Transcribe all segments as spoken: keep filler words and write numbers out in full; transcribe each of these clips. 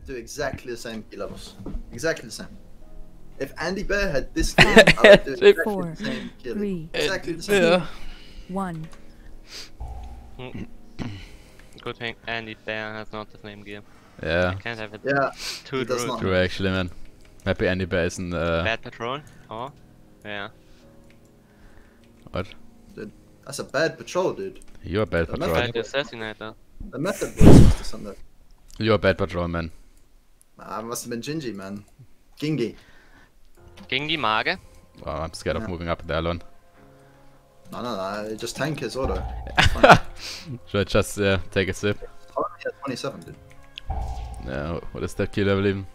would do exactly the same key levels. Exactly the same. If Andy Bear had this game, I would do exactly Four, the same kill. three, Exactly the same. Yeah. one. Good thing Andy Bear has not the same gear. Yeah. Can't have it Yeah, too he does druid. not. True, actually, man. Maybe Andy Bear isn't. Uh, Bad patrol? Oh, yeah. what? That's a bad patrol, dude. You're a bad The patrol. Bad assassinator. The method was supposed to send that. You're a bad patrol, man. I must have been Gingy, man. Gingy. Gingy Mage? Oh, I'm scared Yeah. of moving up there alone. No, no, no. Just tank his auto. Should I just uh, take a sip? Oh, yeah, twenty-seven, dude. Yeah, what is that key level even?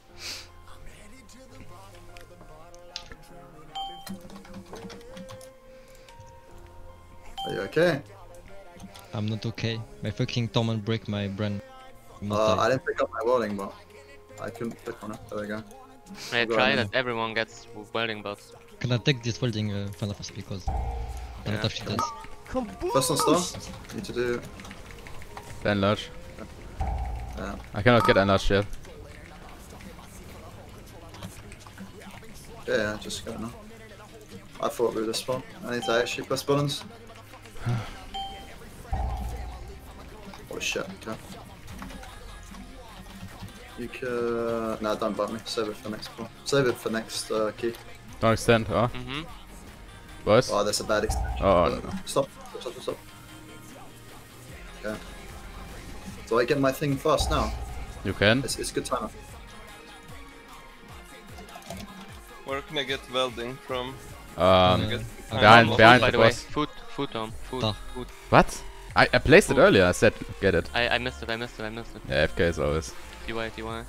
Are you okay? I'm not okay. My fucking torment break my brain. I'm not Uh, die. I didn't pick up my welding, but I couldn't click on it. There we go. I Go try on, that everyone gets welding bots. Can I take this welding uh, fan of us because I'm Yeah. not actually dead. First on star. Need to do. Enlarge. Yeah. I cannot get enlarged yet. Yeah, yeah, just go now. I thought we were this spot. I need to actually press buttons. Oh shit, okay. You can... Nah, don't bump me. Save it for next spot. Save it for next uh, key. Don't extend, oh. Mm-hmm. Boys? Oh, that's a bad extension. Oh, Uh, no. Stop, stop, stop, stop. Okay. Do I get my thing fast now? You can? It's, it's good time. Where can I get welding from? Um, I get behind, Oh, behind by the the way, boss. food, food dome, food, Ah. food. What? I, I placed it Food. earlier, I said get it. I, I missed it, I missed it, I missed it. Yeah, F K is always. T Y, T Y.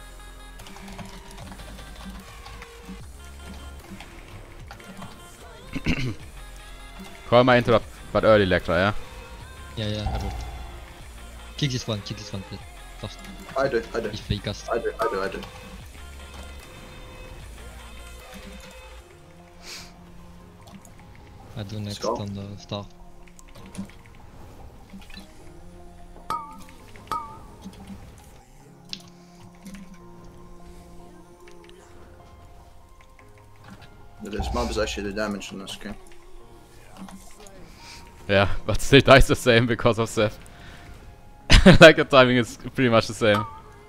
Call my interrupt, but early Lectra, yeah? Yeah, yeah, I will. Kick this one, kick this one, please. First, I do, I do. if they cast. I do, I do, I do. I do next go. on the star. This mobs actually do damage on this game. Yeah, but still dies the same because of that. Like the timing is pretty much the same.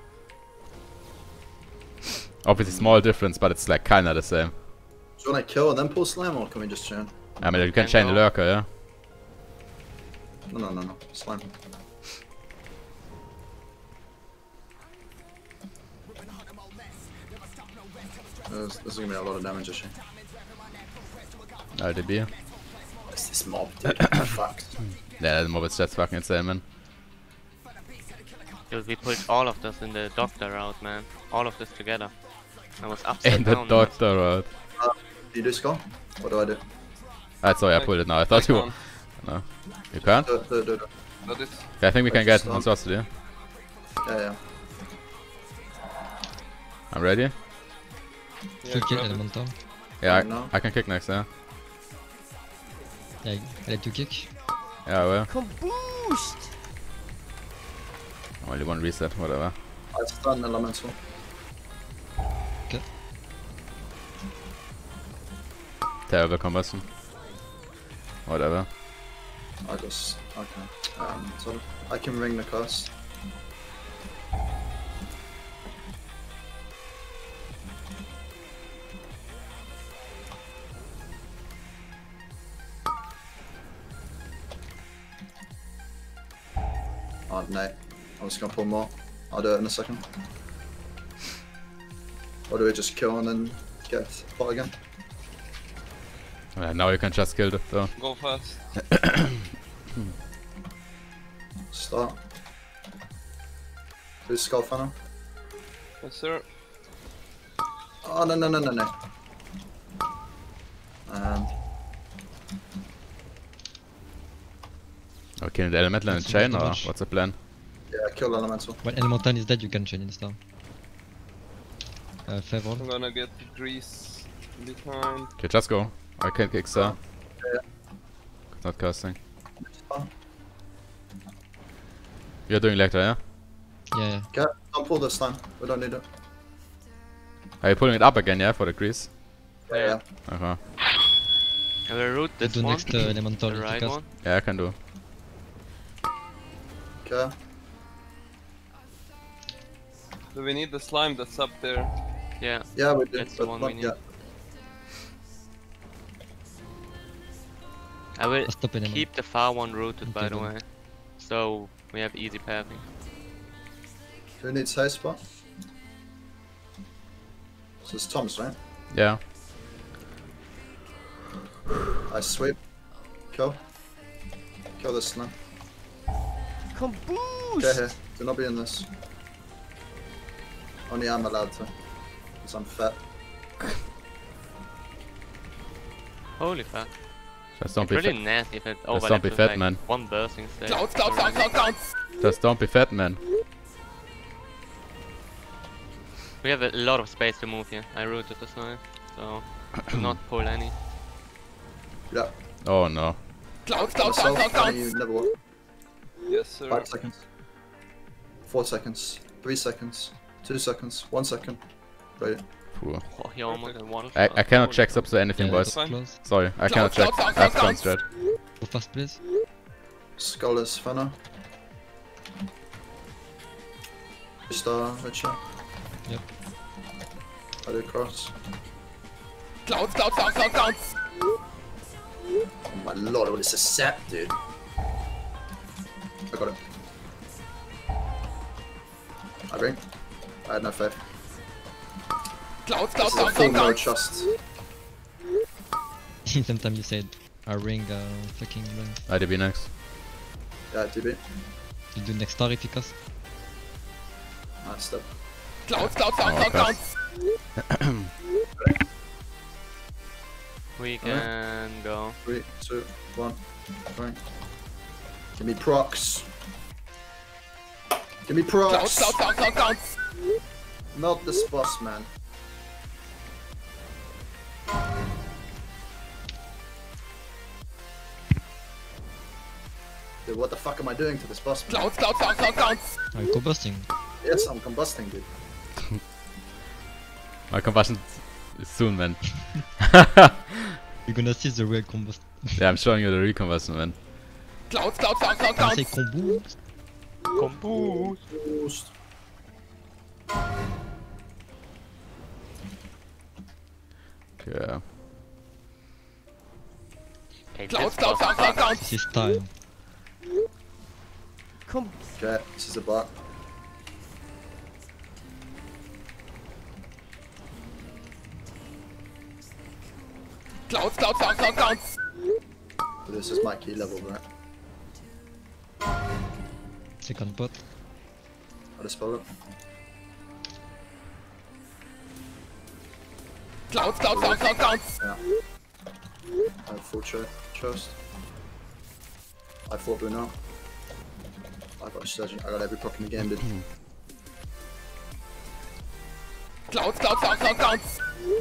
Obviously small difference, but it's like kinda the same. Do you want to kill and then pull slam, or can we just chain? I mean, you can Can chain the go. lurker, yeah? No, no, no, no. Slam. There's, there's gonna be a lot of damage, actually. L D B. What's this mob, dude? Fuck. Yeah, the mob is just fucking insane, man. Dude, we pushed all of this in the doctor route, man. All of this together. I was upside In the down. doctor road. Do you do skull? What do I do? Ah, sorry, I pulled it now. I thought you were. No. You can't? Do, do, do, do. Got it. Okay, I think we can get Monstrosity. Yeah, yeah. I'm ready. Yeah, Full kill grab it. elemental. Yeah, No. I, I can kick next, yeah? Yeah, I like to kick. Yeah, I will. Only one reset, whatever. I stun elemental. Terrible combustion. Whatever. I just. Okay. Um, sort of. I can ring the curse. Oh, no. I'm just gonna pull more. I'll do it in a second. Or do we just kill and then get pot again? Yeah, now you can just kill it, though. Go fast. Start. Who's Skull Funnel? Yes, sir. Oh, no, no, no, no, no. Um, Are we killing the elemental and That's chain, too or much. what's the plan? yeah, kill elemental. When elemental is dead, you can chain in star. Uh, favor. I'm gonna get grease behind. Okay, just go. I can kick sir. Yeah. Not casting. Oh, You're doing Lectra, yeah? Yeah, yeah. Okay, Don't pull this time. We don't need it. Are you pulling it up again, yeah, for the grease? Yeah. Uh-huh. I will root this do one. next uh, elemental The right cast. one. Yeah, I can do. Okay. Do we need the slime that's up there? Yeah. Yeah, we do. That's the But one not we need. yet. I will I'll stop elemental. keep the far one rooted, by Okay, the then. way. So we have easy pathing. Who needs haste spot? This is Tom's, right? Yeah. I sweep. Kill. Kill this slime. Come boost! Get here. Do not be in this. Only I'm allowed to. Because I'm fat. Holy fuck. Just don't It's be really fat. nasty if it don't overlaps be with fat, like man. one bursting stage. Clouds, clouds, clouds, clouds, clouds! Just don't be fat, man. We have a lot of space to move here. I rooted the slime, so do not pull any. Yeah. Oh no. Clouds, clouds, Myself, clouds, clouds, and you clouds! never walk. Yes, sir. Five seconds. Four seconds. Three seconds. Two seconds. One second. Ready. Phew. Oh, he almost had one I, shot. I cannot Holy check fuck. subs or anything, Yeah, boys. fine. close. Sorry, I cannot check. clouds, I have to clouds, concentrate. Go fast, please. Skull is Fenner. Star, Witcher. Yep. I do cross. Clouds, clouds, clouds, clouds, clouds! Oh my lord, what is this set, dude? I got it. I ring. I had no faith. Clouds, This clouds, is a clouds, full clouds, no clouds! trust. Sometimes you said a ring uh, fucking long. I D B next. Yeah, D B. You do next star if you cast. Nice step. Clouds, clouds, clouds, Oh, clouds, okay. clouds! We can go. Three, two, one. Ring. Give me procs. Give me Clouds, procs. clouds, clouds, clouds, clouds! Not this boss, man. Dude, what the fuck am I doing to this boss, man? Clouds, clouds, clouds, clouds, clouds! Are you combusting? Yes, I'm combusting, dude. My combustion is soon, man. You're gonna see the real combust. Yeah, I'm showing you the recombustion, man. Clouds, clouds, clouds, clouds, Can I say clouds! combo? Combo. Boost. Okay. Okay, Clouds, this clouds, boss clouds, clouds, sucks. clouds! This is time. Come, Okay, this is a bot. clouds, clouds, clouds, clouds, clouds! This is my key level, right? Second pot. I just spell it. Clouds, clouds, clouds, clouds, clouds! Yeah. I have full cho trust. I fought Blue now. I got a surgeon. I got every proc in the game, dude. Clouds, clouds, clouds, clouds, clouds!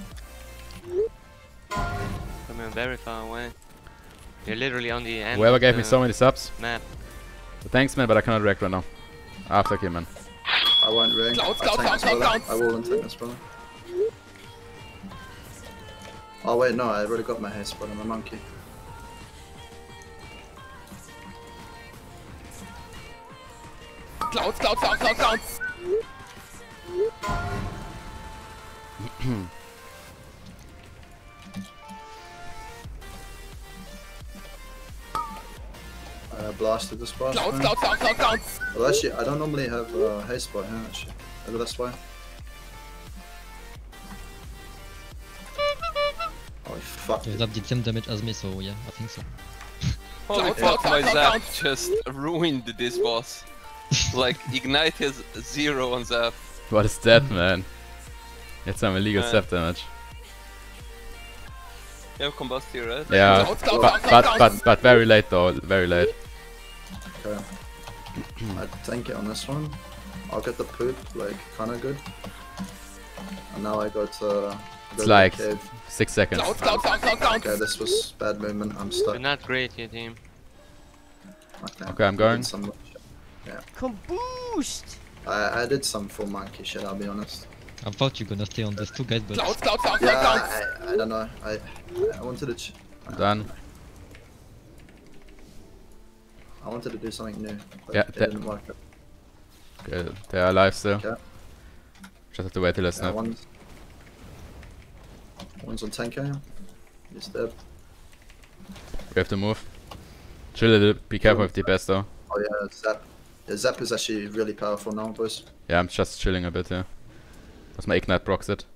Coming very far away. You're literally on the end. Whoever of gave me the so many subs. map. Thanks, man, but I cannot react right now. After game, man. I won't ring. Clouds, I clouds, tank clouds, this brother. clouds. I will untake this brother. Oh wait, no, I already got my haste, but I'm a monkey. Clouds, clouds, clouds, clouds, clouds! I blasted this boss. Clouds, man. clouds, clouds, clouds, clouds! Well, actually, I don't normally have uh, haste spot here, actually. Maybe that's why. Oh, fuck. You have the same damage as me, so yeah, I think so. Holy Clouds, fuck, clouds, my clouds, zap clouds. just ruined this boss. Like, Ignite has zero on zap. What is that, man? It's some illegal Uh, zap damage. You have combust here, right? Yeah, Clouds, clouds, but, clouds, but, clouds. but, but very late though, very late. Okay. I tank it on this one. I'll get the poop, like, kinda good. And now I got uh, go It's to like the cave. six seconds. Clouds, clouds, clouds, clouds, clouds! Okay, this was bad movement. I'm stuck. You're not great here, team. Okay, Okay, I'm going. Some- Come boost! I, I did some full monkey shit, I'll be honest. I thought you were gonna stay on these two guys, but Clouds, clouds, clouds, Yeah, clouds. I, I don't know. I I wanted to ch Done. I wanted to do something new, but Yeah, it that- didn't work. Okay, they are alive still. Okay. Just have to wait till they Yeah, snap. one's one's on ten K. He's dead. We have to move. Chill a little. Be careful with the best though. Oh yeah, Zap. Yeah, Zap is actually really powerful now, boys. Yeah, I'm just chilling a bit here. That's my ignite procs it.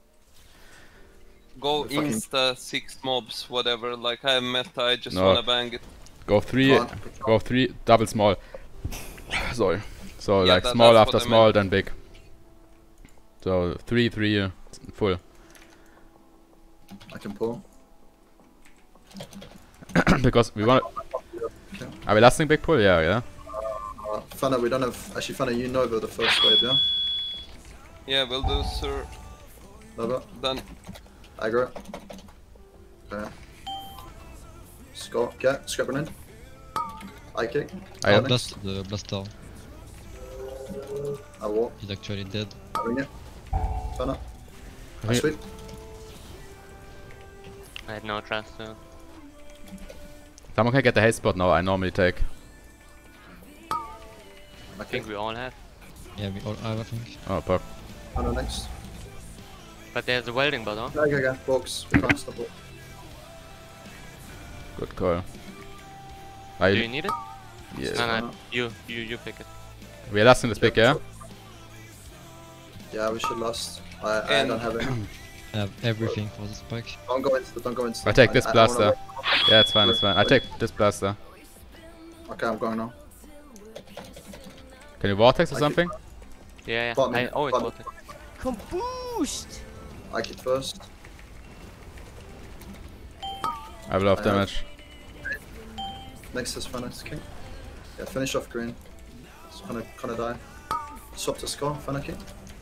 Go The fucking- insta six mobs, whatever. Like I have meta, I just No. wanna bang it. Go three, Go on. go three, double small. Sorry. So Yeah, like that- small that's after what I small, meant. then big. So three, three, uh, full. I can pull. Because we want. Okay. Are we lasting big pull? Yeah, yeah. Uh, Fana, we don't have actually Fana. You Nova the first wave, yeah. Yeah, will do, sir. Nova, Done. aggro. Okay. Scott, get scrap grenade. I kick. I I have- Onyx. blast the blaster. I walk. He's actually dead. Bring it. Fana. I Okay. sweep. I had no trust, so. Someone can get the haste spot now. I normally take. I I kick. think we all have. Yeah, we all are, I think. Oh, pop. Fana next. But there's a welding bot, huh? Go, go, go. Box. We can't stop it. Good call. Do I, you need it? yes. No, no. no, you, you, you pick it. We're lasting this big, yeah? Yeah, we should last. I, I And- don't have it. I have everything for this pack. Don't go into the, don't go into I the- take this I don't wanna blaster. Yeah, it's fine, it's fine. I take this blaster. wait. Okay, I'm going now. Can you vortex or I something? Yeah, yeah. Bot me, I always bot bought me. it. Come boost. I kick first. I have a lot of I have- damage. Next is Fana's king. Yeah, finish off green. It's gonna kinda die. Swap to Skull, Fana king.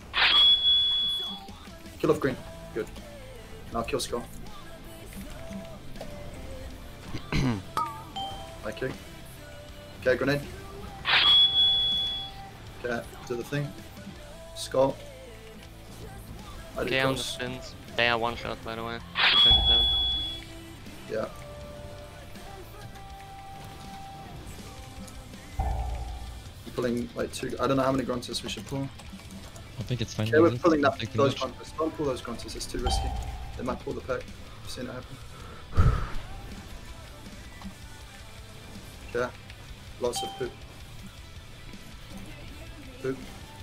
Kill off green. Good. Now kill Skull. I kick. Okay, grenade. Okay, do the thing. Skull. I do Okay, on the cross. spins. They are one shot, by the way. twenty-seven. Yeah. I'm pulling like two. I don't know how many grunters we should pull. I think it's fine. Okay, with we're this, pulling not that, taking those much. grunters. Don't pull those grunters, it's too risky. They might pull the pack. I've seen it happen. Okay. Lots of poop. Poop.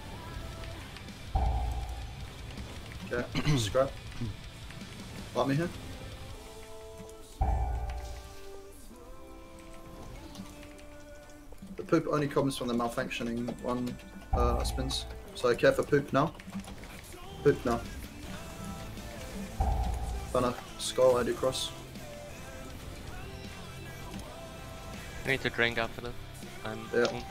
Okay, scrap. Bite me here. The poop only comes from the malfunctioning one uh, spins. So care for poop now. Poop now. Fana, skull, I do cross. I need to drink after this. I'm Yeah. mm.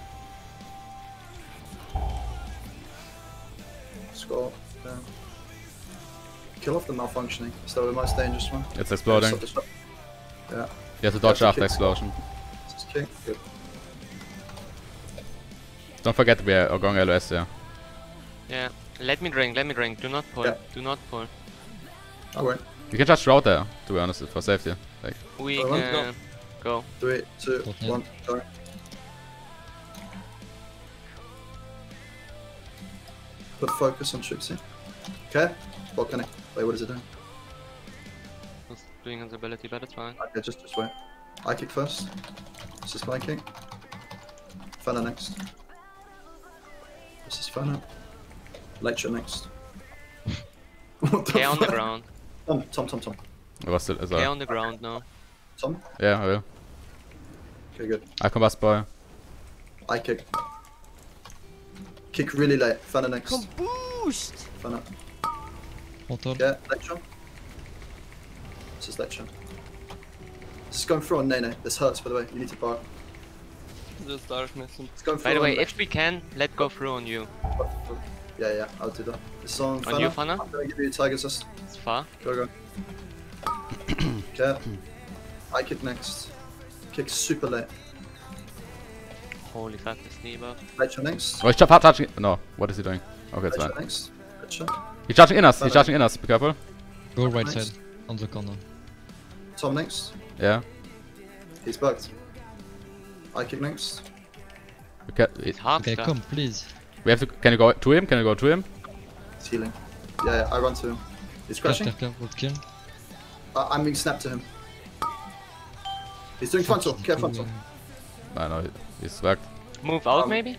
Skull, yeah. Kill off the malfunctioning. It's the most dangerous one. It's exploding. Stop the shot. Yeah, You have to dodge to after kick explosion. this is king. Good. Don't forget we are going L O S, yeah. Yeah. Let me drink, let me drink. Do not pull. Yeah. Do not pull. I won't. You can just route there, to be honest, for safety. Like, We Oh, let's can go. Three, two, Okay. one, go. Put focus on Trixie. Okay? Volcanic. Wait, what is it doing? It's doing his ability, but it's fine. Okay, just, just wait. I kick first. This is flanking. Fana next. This is Fana. Lecture next. What the Okay, on the fuck? ground. Tom, Tom, Tom, Tom. it was still as Okay, well. on the ground now. Tom? Yeah, I will. Okay, good. I combust boy. I kick. Kick really late. Fana next. Come boost. Fana. Hold on. Okay, lecture. This is lecture. This is going through on Nene. This hurts, by the way. You need to bar. Just darkness and It's going through By the on way, Lecture. if we can, let go through on you. Yeah, yeah, I'll do that. This is on Fana. On you, Fana? I'm gonna give you a tiger assist. It's far. Go, go. Okay. I kick next. Kick super late. Holy fuck, the knee buff. Lecture next. Oh, he's ch- charging. No, what is he doing? Okay, it's Lecture fine. next. Lecture. He's charging in us. He's Fine. charging in us. Be careful. Go right Nice. side, on the corner. Tom next. Yeah. He's bugged. I kick next. We, can, It's half Okay, stuff. come, please. we have to. Can you go to him? Can you go to him? He's healing. Yeah, yeah, I run to him. He's Clear, crashing. clear, clear, would kill. I I'm being snapped to him. He's doing frontal. Care frontal. I know. He's swagged. Move out Um, maybe?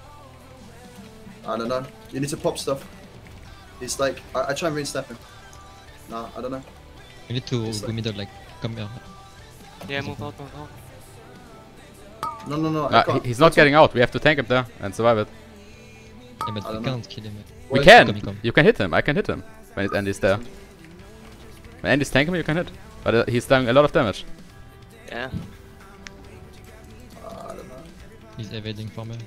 I don't know. You need to pop stuff. He's like, I, I try and re-snap him. Nah, I don't know. You need to It's go like- middle, like, come here. Yeah, move out, move out. No, no, no. I Nah, can't. he, he's not getting out. We have to tank him there and survive it. Yeah, but I we don't know. can't kill him. We Where's- can. Come, come. You can hit him. I can hit him when it- Andy's there. When Andy's tanking him, you can hit. But uh, he's doing a lot of damage. Yeah. I don't know. He's evading for me.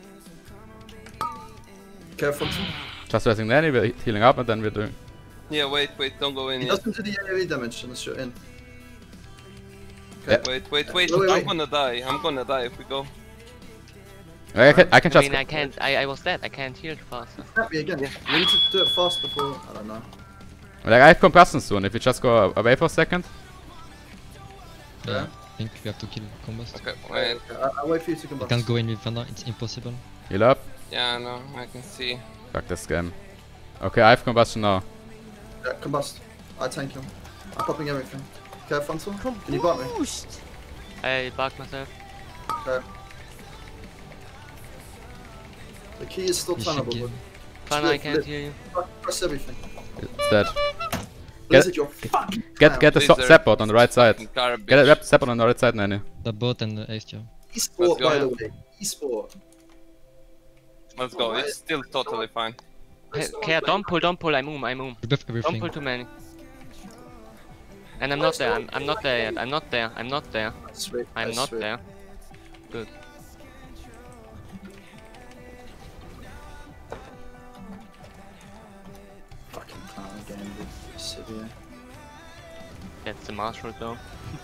Care frontal. Just resting Andy, we're he- healing up, and then we're doing. Yeah, wait, wait, don't go in He yet. doesn't do the A O E damage unless you're in. Yeah. Wait, wait, wait, Wait, wait, I'm wait. gonna die. I'm gonna die if we go. I can, I can I just. mean, I can't. I, I was dead. I can't heal faster. Snap me again. We need to do it fast before. I don't know. Like I have combustion soon. If you just go a- away for a second. Yeah. Yeah. I think we have to kill Combust. Okay, wait. I, I'll wait for you to come You back. can't go in with Thunder, it's impossible. Heal up. Yeah, no, I can see. Fuck this game. Okay, I have combustion now. Yeah, combust. I tank him. I'm popping everything. Care frontal. Can you bite me? Boost! I bugged myself. Okay. The key is still You should tunnelable, give- but Fun, I Live, can't live. hear you. fuck, press everything. It's dead. Blizzard, your fucking Get get the so Blizzard. support on the right side. Garbage. Get a rep support on the right side, Nanny. The bot and the Ace, yeah. Esport, Let's go. by the way. Esport. Let's go, it's still totally fine. Hey, Care, don't pull, don't pull. I move, I move. We buff Don't everything. pull too many. And I'm not there. I'm, I'm not there yet. I'm not there. I'm not there. Sweet. I'm that's not sweet. there. Good. Fucking clown again, dude. Severe. That's the marshal though.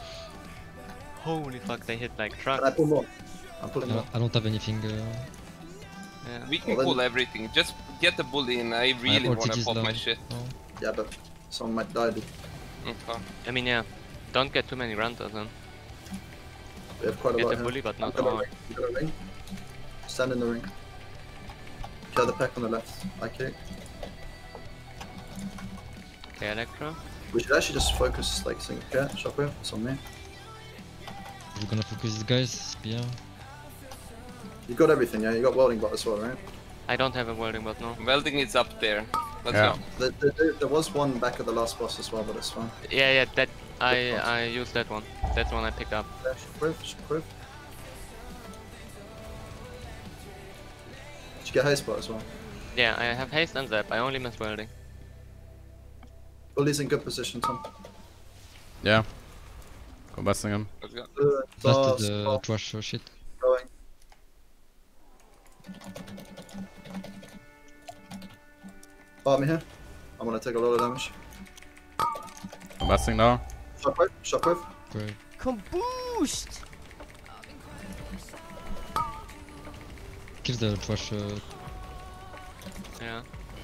Holy fuck, they hit like Can trucks. I pull more? I'm pulling I more. don't, I don't have anything. Uh, Yeah. We can Well, then- pull everything. Just get the bully in. I really my wanna ulti is pop low. my shit. No. Yeah, but someone might die, dude. Okay. I mean, yeah. Don't get too many runters then. We have quite a Get lot the here. bully, but I've not got a all. ring. You got a ring? Stand in the ring. Kill the pack on the left. I kick. Okay, Electro. We should actually just focus, like, single cat, shockwave. It's on me. We're gonna focus these guys. Spear. You got everything, yeah? You got welding bot as well, right? I don't have a welding bot now. Welding is up there. Let's Yeah. go. There, there, there- there was one back at the last boss as well, but it's fine. Yeah, yeah, that I Good I used that one. That's the one I picked up. Yeah, shockwave, shockwave. Did you get haste bot as well? Yeah, I have haste and zap. I only miss welding. Bully's in good position, Tom. Yeah. Combusting him. Let's go. Good. Blasted Fast, the fast, trash uh, shit. going. Bar me here. I'm gonna take a lot of damage. Combusting now. Shockwave, shockwave. Great. Boost! Kill the trash. Uh, Yeah.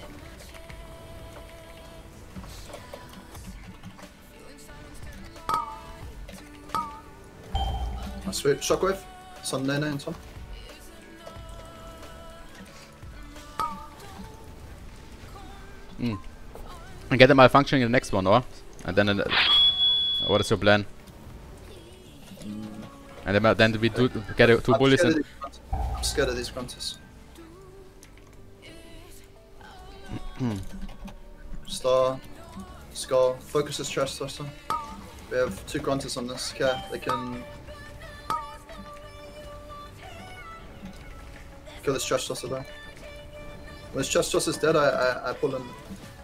Nice sweep. Shockwave. Sun Nene and Tom. Mm. And get the malfunctioning in the next one, or? And then. Uh, what is your plan? And then, then we do get uh, two I'm bullies scared in. of these grunters. I'm scared of these grunters. Star, Skull, focus this trash thruster. We have two grunters on this. Yeah, they can kill this trash thruster though. When this trash thruster is dead, I, I I pull him.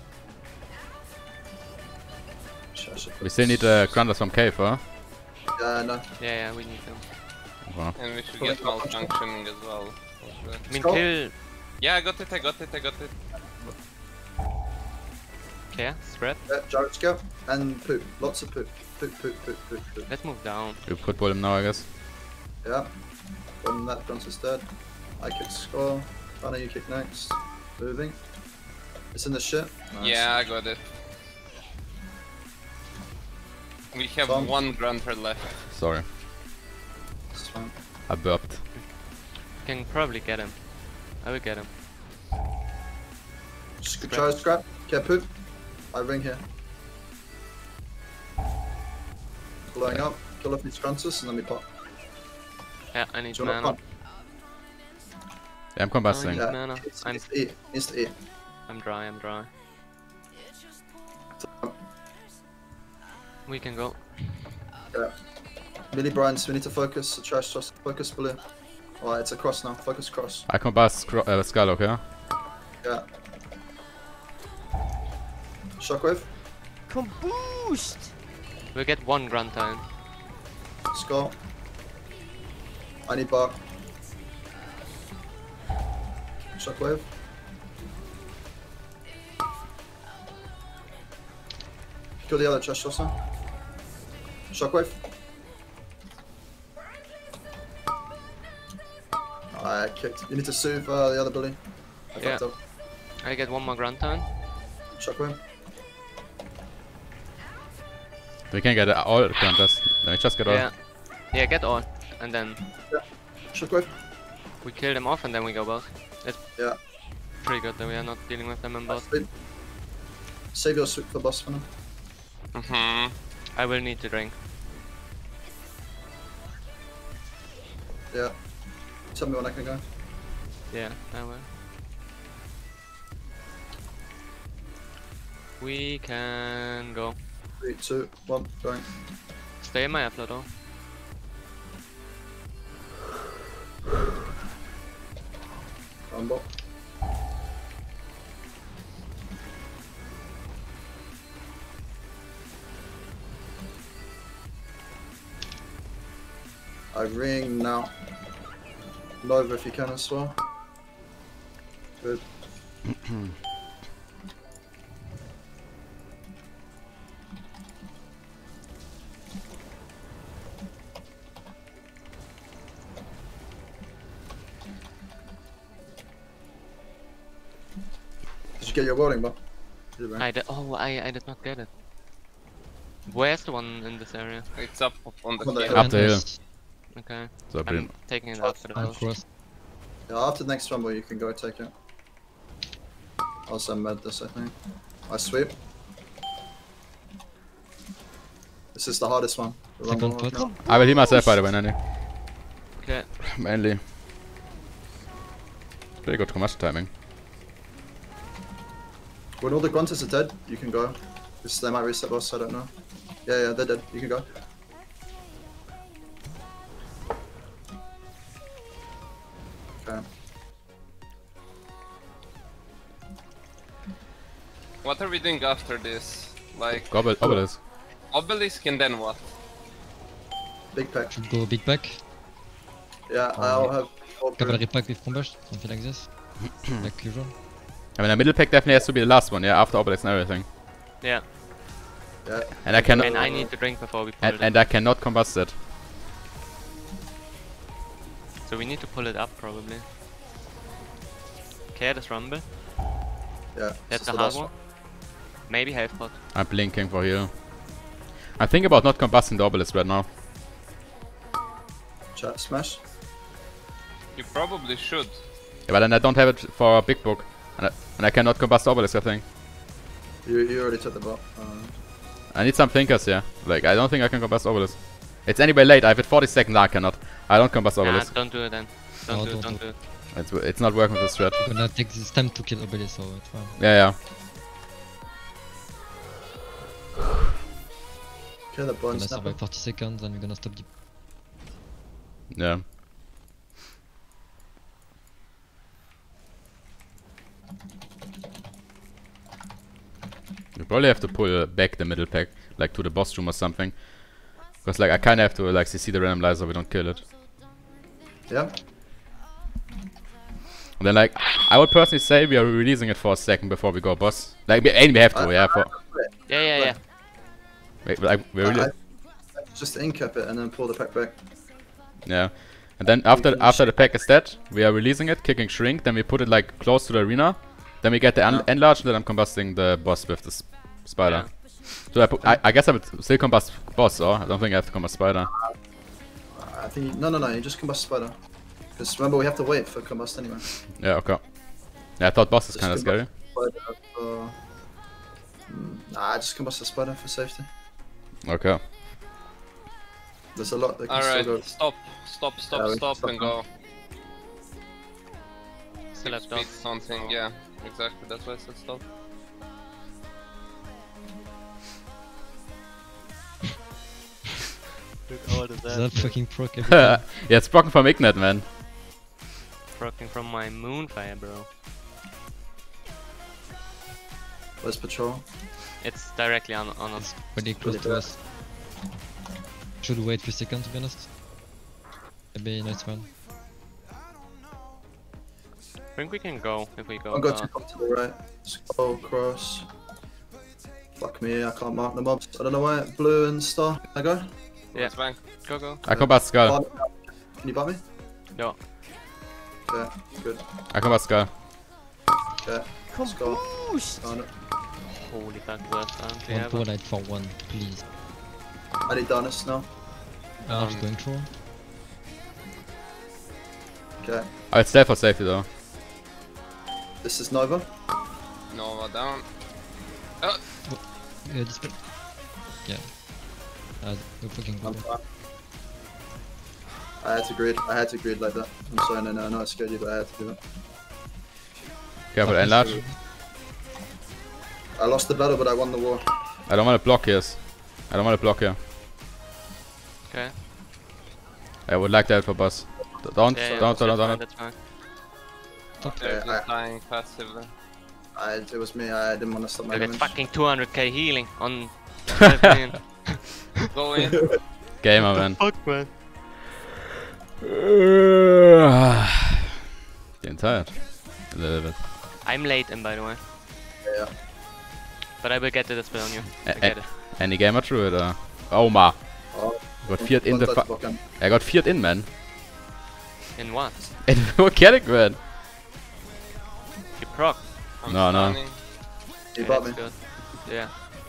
Shit, I should put We still this- need uh, grunters from cave, huh? Yeah, no. Yeah, yeah, we need them. Wow. And we should Pulling get up. malfunctioning as well. I mean, Skull? kill. Yeah, I got it, I got it, I got it. Care, spread. Yeah, Jared go and poop. Lots of poop. Poop, poop, poop, poop, poop. Let's move down. We could pull him now, I guess. Yeah. When that grunt is dead, I kick score. Banner, you kick next. Moving. It's in the ship. Nice. Yeah, I got it. We have Tom. one grunter left. Sorry, This is fine. I burped. Can probably get him. I will get him. Just try to scrap. Get poop. I ring here. Blowing up. Kill off these grunters and then we pop. Yeah, I need Do you want to mana. pop? Yeah, I'm combusting. Yeah. Yeah. No, no, It's, I'm- it's E. It's the E. I'm dry, I'm dry. We can go. Yeah. Millie Bryans, we need to focus. So trash toss. Focus blue. Alright, it's a cross now. Focus cross. I combust Scro- uh, Skull, okay? Yeah. Shockwave. Kaboost! We'll get one grunt time. Skull. I need bark. Shockwave. Kill the other trash tosser. Shockwave. I kicked. You need to soothe uh, the other bully. I Yeah. fucked up. I get one more grunt time. Shockwave. We can get it all counters. Let me just get all. Yeah. Yeah, get all. And then Shockwave. we kill them off and then we go boss. It's Yeah. pretty good that we are not dealing with them in boss. Save- Save your sweep for boss for now. Mm-hmm. I will need to drink. Yeah. Tell me when I can go. Yeah, I will. We can go. Three, two, one, going. Stay in my upload though. Rumble. I ring now. Nova if you can as well. Good. Did you get your welding bar? Did you, right? I did. Oh, I I did not get it. Where's the one in this area? It's up on the On the hill. Up the hill. Okay. So I'm pretty taking it after the I'm boss. cross. Yeah, after the next rumble you can go take it. Also med this I think. I sweep. This is the hardest one. The Second rumble pot. now. I will heal myself by the way, Nanny. Okay. Mainly. Pretty good commercial timing. When all the grunters are dead, you can go. Because they might reset boss, I don't know. Yeah, yeah, they're dead. You can go. Okay. What are we doing after this? Like, Gobble, obelisk. obelisk and then what? Big pack. Should go big pack. Yeah, I'll have four Cavalry pack with combust, something like this. Like usual. I mean, the middle pack definitely has to be the last one, yeah, after obelisk and everything. Yeah. Yeah. And I cannot, And I need to drink before we pull and, it and I cannot combust it. up. So we need to pull it up probably. Okay, this rumble. Yeah. That's this is a the hard last one. Maybe health pot. I'm blinking for heal. I'm thinking about not combusting the obelisk right now. Chat smash. You probably should. Yeah, but then I don't have it for a big book. And I, and I cannot combust the obelisk, I think. You you already took the bot. Uh, I need some thinkers here. Like, I don't think I can combust obelisk. It's anyway late, I have it forty seconds, I cannot. I don't combust Nah, obelisk. don't do it then. Don't No, do it, don't don't do do it. It's, it's not working with the strat. I'm gonna take this time to kill Obelisk, so it's fine. Yeah, yeah. okay, the Gonna bone snapper. survive forty seconds, and we're gonna stop the. Yeah. You probably have to pull back the middle pack, like to the boss room or something. Because like I kinda have to like C C the randomizer, we don't kill it. Yeah. And then like, I would personally say we are releasing it for a second before we go boss. Like, we, and we have to, I- yeah, for... Yeah, yeah, yeah. Wait, like, we really... I, I just incap it and then pull the pack back. Yeah. And then after can after the shift. pack is dead, we are releasing it, kicking shrink, then we put it like close to the arena. Then we get the Yeah. en enlarge, and then I'm combusting the boss with the s spider. Yeah. So I, put, I, I guess I would still combust boss, or I don't think I have to combust spider. I think you, no, no, no. You just combust spider. Because remember, we have to wait for combust anyway. Yeah, okay. Yeah, I thought boss is Just kind of scary. combust Spider, uh, mm, nah, just combust the spider for safety. Okay. There's a lot that can Alright, still go. stop, stop, stop, Yeah, we stop, stop and now. go. Still have Speed dog. something, yeah. Exactly, that's why I said stop. Look all of Is that. that fucking proc every Yeah, time? it's broken from Ignite, man. Broken from my Moonfire, bro. Where's patrol? It's directly on, on us. It's pretty close Really to bad. us. Should wait for a second to be honest. Maybe nice one. I think we can go if we go. I'll go uh, too far to the right. Scroll across. Fuck me, I can't mark the mobs. I don't know where. Blue and star. Can I go? Yeah. It's fine. Go, go. I combust skull. Bar- Can you bar me? No. Yeah, good. I combust skull. Okay, let's go. Boost! Oh, no. Holy fuck, worst anti One ever. poor light for one, please. I need Darnus now. I'm Um, just going through. Okay, I'll stay for safety though. this is Nova. Nova down. Yeah, this way. Yeah. Uh, no fucking I'm good. fine. I had to grid. I had to grid like that. I'm sorry, no, no, no, I scared you, but I had to do that. Careful, enlarge. I lost the battle, but I won the war. I don't want to block here. I don't want to block here. Okay. I would like that for boss. D- Don't, Yeah, yeah, don't, that's don't, fine, don't. that's fine. They're Yeah, just I- dying passively. I, it was me. I didn't want to stop my I get damage. fucking two hundred K healing on five million. Go in. Gamer, man. Fuck, man. Getting tired. A little bit. I'm late, and by the way. Yeah. But I will get to the spell on you. I Eh, get it. Any gamer through it, or? Oh, ma. Oh, Got feared in the don't fu- touch block him. I got feared in, man. In what? In Volcanic, man. You proc. I'm No, no. stunning. You Yeah, bought that's me. good. Yeah.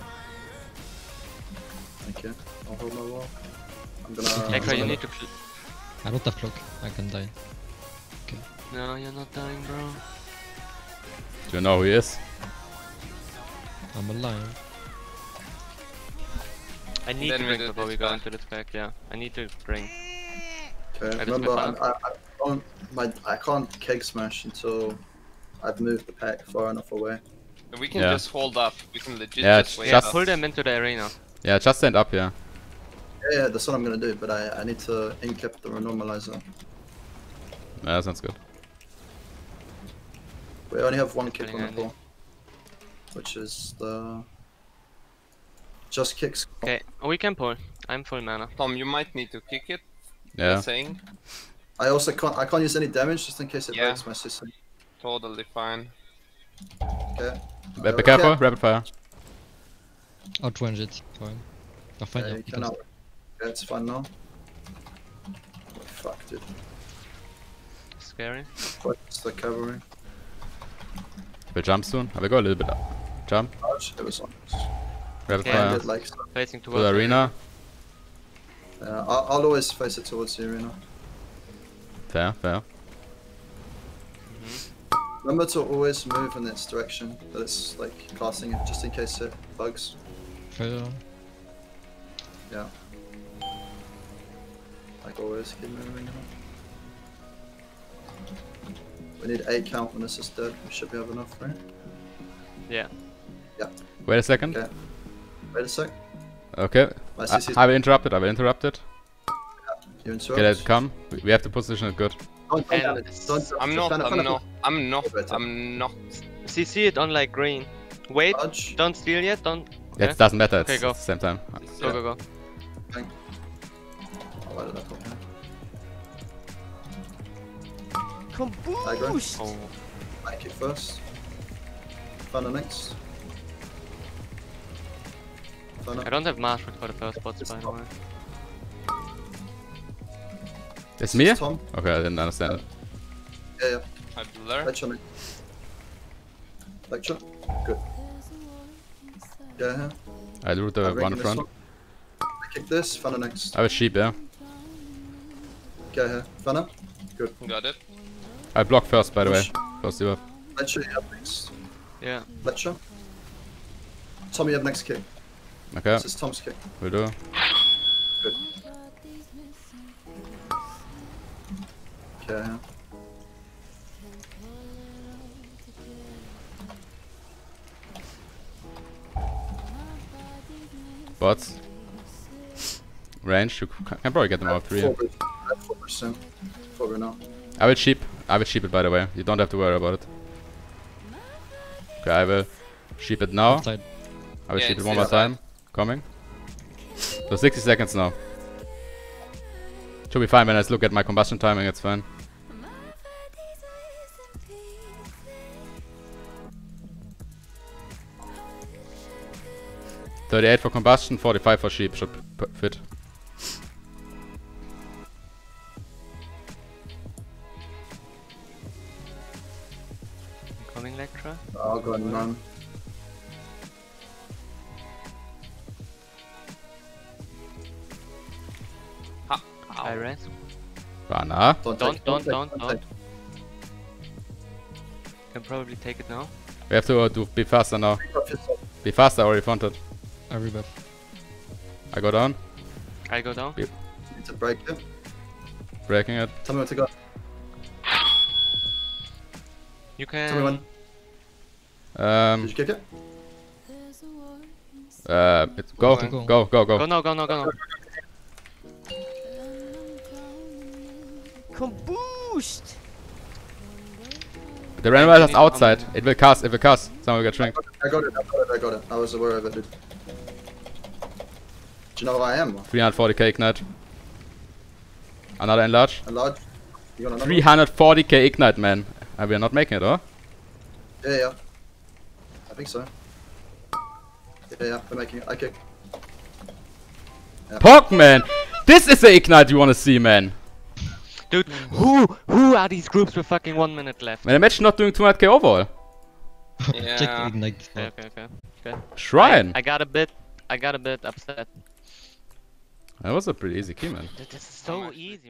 Thank you. I'll hold my wall. I'm gonna. I'm Tekra, you gonna- need to. Cl I don't have clock. I can die. no, you're not dying, bro. Do you know who he is? I'm alive. I need Then to we drink do before we this go back. into this pack, yeah. I need to drink. Okay. I just Remember, went I'm, I, I can't. My I can't keg smash until I've moved the pack far enough away. We can Yeah. just hold up. We can legit Yeah, just wait just- up. Pull them into the arena. Yeah, just stand up here. Yeah, yeah, that's what I'm gonna do. But I I need to incap the renormalizer. Yeah, that sounds good. We only have one kick Killing on the Andy. ball, which is the just kicks. Okay, we can pull. I'm full mana. Tom, you might need to kick it. Yeah. Just saying. I also can't. I can't use any damage just in case it Yeah. breaks my system. Totally fine. Okay. Be, Uh, be careful, okay. rapid fire. Outrange it. Fine. Oh, fine, Yeah, yeah. you you can can- out. Yeah, it's fine now. Oh, fuck, dude. Scary. What's the cavalry? We'll jump soon. I will go a little bit up. Jump. Ouch, it was on. Rapid Yeah, fire. I did like. Facing To towards the arena. Uh, I'll, I'll always face it towards the arena. Fair, fair. Remember to always move in its direction that it's like casting it, just in case it bugs. Fair. Yeah. Like always, keep moving. We need eight count when this is dead. We should be have enough, right? Yeah. Wait a second. Okay. Wait a sec. Okay. My I, C C's I will interrupt it. I will interrupt it. you interrupt. Okay, let it come. We, we have to position it good. Don't, don't, And- don't, don't, I'm not. Fana, I'm Fana, not. I'm not. Better. I'm not. C C it on like green. Wait, Dodge. don't steal yet, don't. It Okay. doesn't matter. It's Okay, go. at the same time. Go, Yeah. go, go. Oh, why did I put that? Kaboosh! Oh. I kick first. Fana next. Fana. I don't have mastery for the first spots, by the way. It's me? Tom. Okay, I didn't understand it. Yeah, yeah. I blur. Lecture next. Lecture. Good. Yeah, yeah. I loot the I'm one breaking front. this I kick this. Funner next. I will sheep, yeah. Go here. Funner. Good. Got it. I block first, by the way. Push. Close the buff. Lecture, you have next. Yeah. Lecture. Tom, you have next kick. Okay, This is Tom's kick. will do. Good. Okay, yeah. Bots. Range, you can can probably get them all three. Four bridge. I have four bridge soon. Four bridge now. I will sheep. I will sheep it, by the way. You don't have to worry about it. Okay, I will sheep it now. Side. I will Yeah, sheep it it's one more inside. time. Coming. So sixty seconds now. Should be fine when I look at my combustion timing, it's fine. thirty-eight for combustion, forty-five for sheep, should p fit. Incoming Lectra. I'll go and run. Ha. I Ow. res. Bana. Don't, Don't, take, don't, take, don't, take. don't. Can probably take it now. We have to uh, do be faster now. Rebuff yourself. Be faster or refronted. I rebuff. I go down, I go down. You need to break it. breaking it. Tell me where to go. You Tell me when. can. Um, Did you kick it? uh, it's go, Go. go, go, go. Go no, go no, go no. Come boost! The randomizer is outside. It will cast, it will cast. Someone will get shrink. I got it, I got it, I got it. I was aware of it, dude. Do you know who I am? three hundred forty k ignite. Another enlarge. A large? You want another three hundred forty k ignite, man. And we are not making it, huh? one? Yeah, yeah. I think so. Yeah, yeah, we're making it. I kick. Pog, man! This is the ignite you wanna see, man. Dude, who who are these groups with fucking one minute left? Man, imagine not doing two hundred k overall. Yeah. Check the ignite. Okay, okay, okay. okay. Shrine! I, I got a bit, I got a bit upset. That was a pretty easy key, man. This is so easy.